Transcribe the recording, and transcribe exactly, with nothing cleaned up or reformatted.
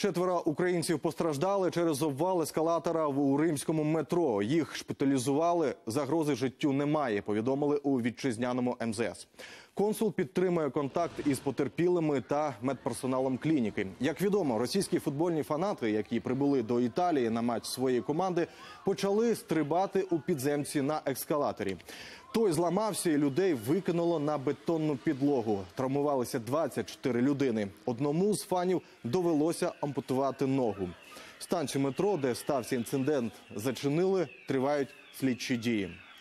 Четверо українців постраждали через обвал ескалатора у римському метро. Їх шпиталізували, загрози життю немає, повідомили у вітчизняному ем зет ес. Консул підтримує контакт із потерпілими та медперсоналом клініки. Як відомо, російські футбольні фанати, які прибули до Італії на матч своєї команди, почали стрибати у підземці на ескалаторі. Той зламався і людей викинуло на бетонну підлогу. Травмувалися двадцять чотири людини. Одному з фанів довелося ампутувати ногу. Станцію метро, де стався інцидент, зачинили, тривають слідчі дії.